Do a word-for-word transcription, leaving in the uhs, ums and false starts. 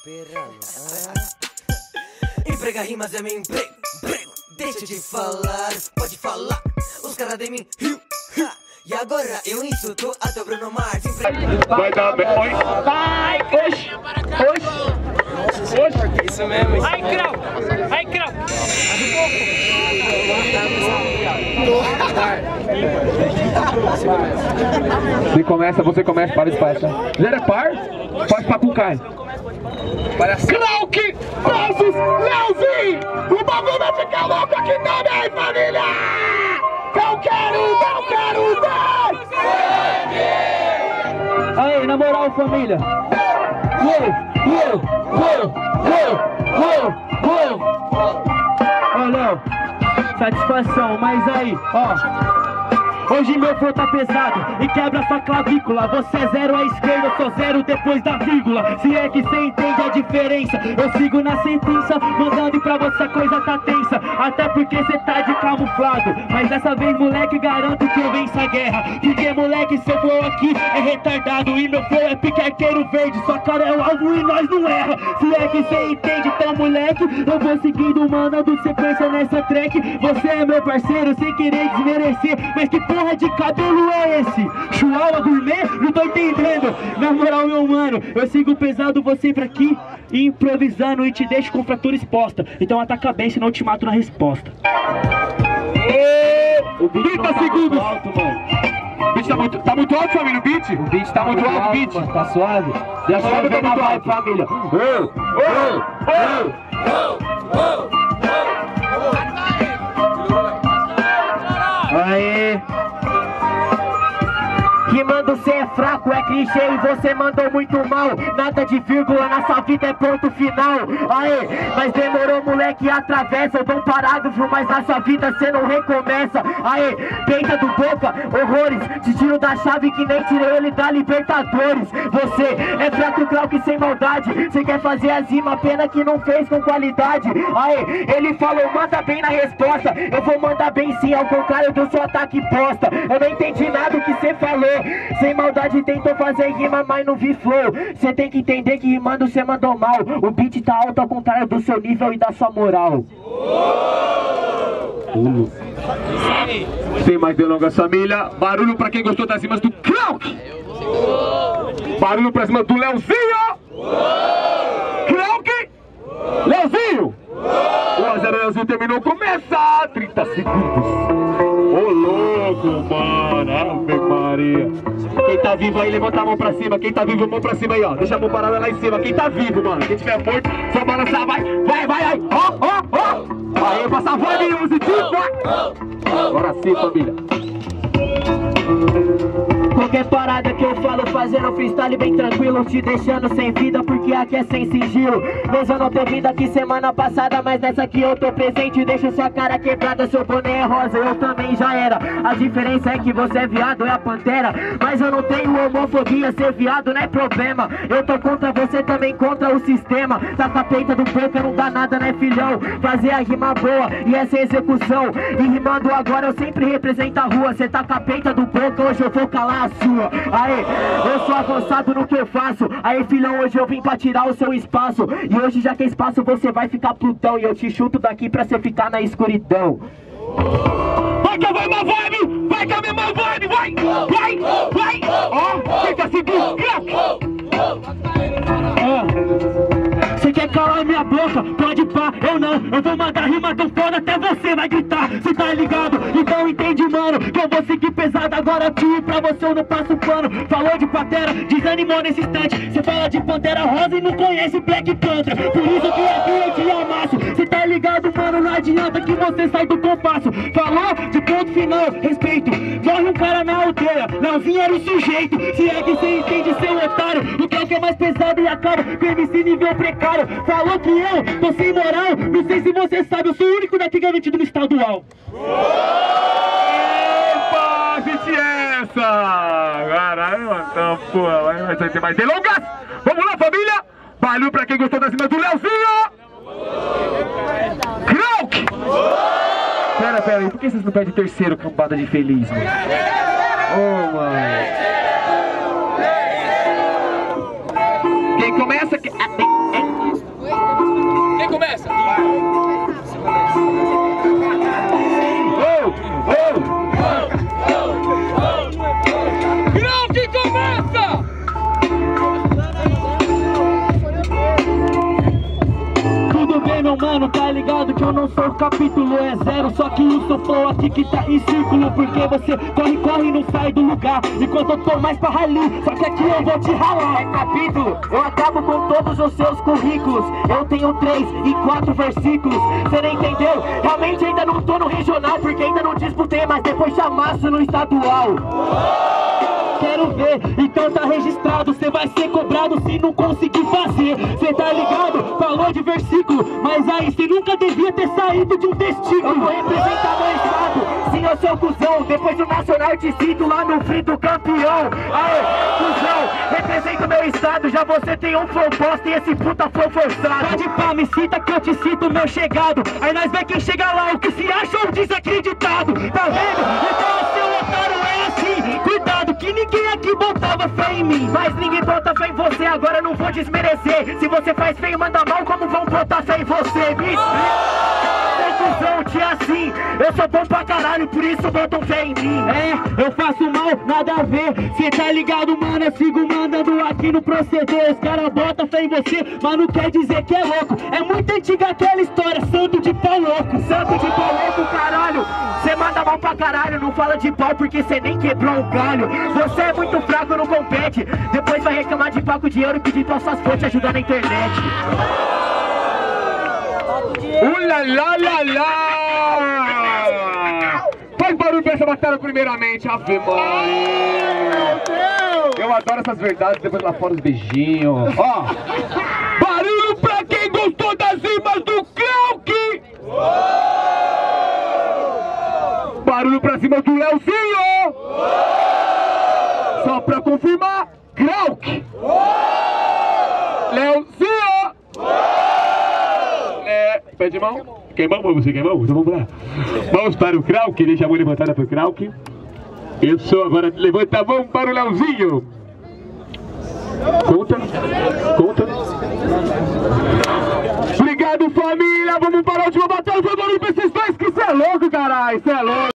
esperando. Ah. Emprega rimas é meu emprego, emprego. Deixa de falar, pode falar. Os caras de mim, riu, ha. E agora eu insulto até o Bruno Mars. Vai dar bem, oi. Vai, oxi, oxi, oxi. Isso mesmo, isso Ai, Crau, ai, Crau. Você começa, você começa, para espaço. Zero é par, pode pra Pucai. Krauk versus Leozinho! O bagulho vai ficar louco aqui também, família! Eu quero, eu quero ver! Aí, na moral, família! Uou, uou, uou, uou, uou, uou! Ó, Léo, satisfação, mas aí, ó. Hoje meu flow tá pesado e quebra sua clavícula. Você é zero à esquerda, eu sou zero depois da vírgula. Se é que cê entende a diferença, eu sigo na sentença, mandando e pra você a coisa tá tensa. Até porque cê tá de camuflado, mas dessa vez, moleque, garanto que eu venço a guerra. Porque, moleque, seu flow aqui é retardado e meu flow é pique arqueiro verde. Sua cara é o alvo e nós não erra. Se é que cê entende, então, moleque, eu vou seguindo, mandando sequência nessa track. Você é meu parceiro, sem querer desmerecer, mas que porra de cabelo é esse? Chuala gourmet? Não tô entendendo. Na moral, meu mano, eu sigo pesado você pra aqui, improvisando e te deixo com fratura exposta. Então ataca bem, senão eu te mato na resposta. trinta segundos. Tá alto, mano. O beat tá muito, tá muito alto, família, o beat? O beat tá, tá muito alto, alto, beat. Mano, tá suave. Deixa eu ver na vibe, família. Oh, oh, oh, oh, oh. Aê. Rimando cê é fraco, é clichê e você mandou muito mal. Nada de vírgula, na sua vida é ponto final. Aê, mas demorou, moleque, atravessa. Eu dou um parágrafo, mas na sua vida cê não recomeça. Aê, peita do boca, horrores. Te tiro da chave que nem tirei ele da Libertadores. Você é fraco, Krauk, sem maldade. Cê quer fazer as rimas, pena que não fez com qualidade. Aê, ele falou, manda bem na resposta. Eu vou mandar bem sim, ao contrário do seu ataque posta. Eu não entendi nada do que cê falou. Sem maldade tentou fazer rima, mas não vi flow. Cê tem que entender que rimando cê mandou mal. O beat tá alto ao contrário do seu nível e da sua moral. uh. Sem mais delongas, família. Barulho pra quem gostou das rimas do Krauk. Barulho pra cima do Leozinho. Krauk, Leozinho. um a zero, Leozinho terminou, começa! trinta segundos. Ô louco, mano, Ave Maria. Quem tá vivo aí, levanta a mão pra cima. Quem tá vivo, mão pra cima aí, ó. Deixa a mão parada lá em cima. Quem tá vivo, mano. Quem tiver morto, só balançar, vai, vai, vai, aí. Ó, ó, ó. Aí, passa a voz, menino, musicista. Agora sim, família. Qualquer parada que eu falo fazendo freestyle bem tranquilo, te deixando sem vida porque aqui é sem sigilo. Mesmo eu não ter vindo aqui semana passada, mas nessa aqui eu tô presente. Deixa sua cara quebrada, seu boné é rosa, eu também já era. A diferença é que você é viado, é a pantera. Mas eu não tenho homofobia, ser viado não é problema. Eu tô contra você, também contra o sistema. Tá com a peita do boca, não dá nada, né, filhão? Fazer a rima boa e essa é execução. E rimando agora eu sempre represento a rua. Cê tá com a peita do boca, hoje eu vou calar a sua. Aê, eu sou avançado no que eu faço. Aê, filhão, hoje eu vim pra tirar o seu espaço. E hoje já que é espaço você vai ficar Plutão. E eu te chuto daqui pra você ficar na escuridão. Vai que eu vou uma vibe, vai que é a mesma vibe, vai, vai, vai. Ó, trinta segundos, Você quer calar minha boca? Pode pá, eu não. Eu vou mandar rima tão foda até você vai gritar. Cê tá ligado? Então entende, mano, que eu vou seguir pesado agora, tio. Pra você eu não passo pano. Falou de patera, desanimou nesse instante. Cê fala de Pantera Rosa e não conhece Black Panther. Por isso que aqui eu te amasso. Cê tá ligado, mano, não adianta que você sai do compasso. Falou de ponto final, respeito. Morre um cara na aldeia, Leozinho era o sujeito. Se é que cê entende, seu otário, o que é que é mais pesado e acaba com M C nível precário. Falou que eu tô sem moral, não sei se você sabe, eu sou o único daqui que é metido no estadual. Opa, gente, essa! Caralho, então, porra, vai, vai ter mais delongas. Vamos lá, família! Valeu pra quem gostou da cima do Leozinho! Krauk! Pera, pera aí, por que vocês não pedem terceiro cambada de feliz, mano? Oh, mano. Quem começa... Então mano, tá ligado que eu não sou o capítulo, é zero. Só que o seu flow aqui que tá em círculo, porque você corre, corre e não sai do lugar, enquanto eu tô mais pra rali, só que aqui eu vou te ralar. É capítulo, eu acabo com todos os seus currículos. Eu tenho três e quatro versículos, cê não entendeu? Realmente ainda não tô no regional, porque ainda não disputei, mas depois te amasso no estadual. Quero ver, então tá registrado, cê vai ser cobrado se não conseguir fazer. Cê tá ligado? Falou de versículo, mas aí cê nunca devia ter saído de um testículo. Eu vou representar meu estado, sim eu sou cuzão. Depois do Nacional eu te cito lá no frito campeão. Aê, cuzão, represento meu estado. Já você tem um flow bosta e esse puta flow forçado. Pode pá, me cita que eu te cito meu chegado. Aí nós vê quem chega lá, o que se acha um desacreditado. Tá vendo? Então seu otário é assim. Cuidado que ninguém aqui botava fé em mim, mas ninguém bota fé em você. Agora eu não vou desmerecer. Se você faz feio, manda mal, como vão botar fé em você? Me confusão, tia, assim. Eu sou bom pra caralho, por isso botam fé em mim. É, eu faço mal, nada a ver. Cê tá ligado, mano, eu sigo mandando aqui no proceder. Os caras botam fé em você, mas não quer dizer que é louco. É muito antiga aquela história, santo de pau louco. Santo de pau louco, caralho. Cê manda mal pra caralho, não fala de pau porque cê nem quebrou um galho. Você é muito fraco, não compete. Depois vai reclamar de paco de ouro e pedir pra suas fontes ajudar na internet. Ula lá lá lá! Faz barulho pra essa batalha primeiramente, Ave Maria! Eu adoro essas verdades, depois lá fora os beijinhos. Ó! Barulho pra quem gostou das rimas do Krauk! Barulho pra cima do Leozinho! Só pra confirmar, Krauk! Leozinho! É, pé de mão? Queimamos, você queimou? Então vamos lá. Vamos para o Krauk, deixa a mão levantada para o Krauk. Eu sou agora, levanta a mão para o Leozinho. Conta, conta. Obrigado, família, vamos para a última batalha. Foi barulho pra esses dois, que cê é louco, caralho, cê é louco.